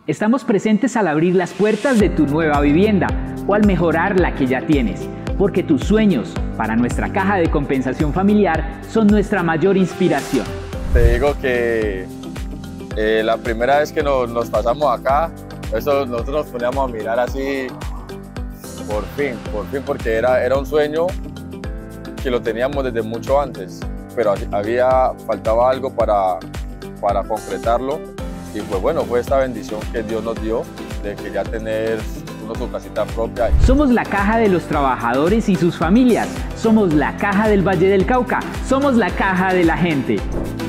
Estamos presentes al abrir las puertas de tu nueva vivienda o al mejorar la que ya tienes, porque tus sueños para nuestra caja de compensación familiar son nuestra mayor inspiración. Te digo que la primera vez que nos pasamos acá, nosotros nos poníamos a mirar así, por fin, porque era un sueño que lo teníamos desde mucho antes, pero faltaba algo para concretarlo. Y pues bueno, fue esta bendición que Dios nos dio de que ya tener su casita propia. Somos la Caja de los trabajadores y sus familias. Somos la Caja del Valle del Cauca. Somos la Caja de la gente.